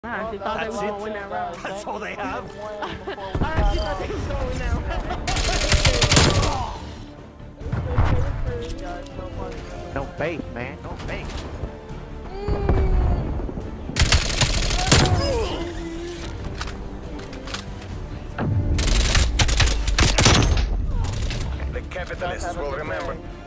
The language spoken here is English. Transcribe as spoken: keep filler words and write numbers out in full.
I actually thought they was going to win that round. That's all they have. I actually thought they was going to win that round. No base, man. No base. The capitalists will remember.